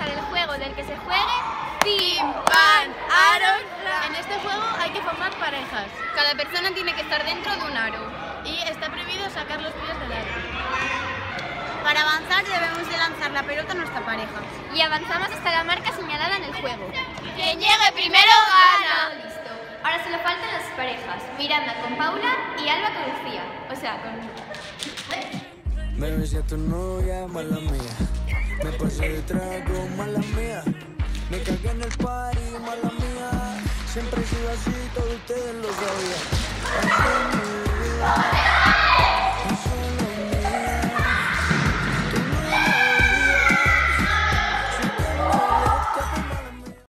para el juego del que se juegue, ¡Pim, pam, aro! En este juego hay que formar parejas Cada persona tiene que estar dentro de un aro. y está prohibido sacar los pies del aro. Para avanzar debemos de lanzar la pelota a nuestra pareja. y avanzamos hasta la marca señalada en el juego. Quien llegue primero gana. Todo listo. Ahora solo faltan las parejas, Miranda con Paula y Alba con Lucía. O sea, con... Me besé a tu novia, mala mía. Me pasé de trago, mala mía. Me cagué en el party, mala mía. Siempre he sido así, todos ustedes lo sabían. Ay, mi vida.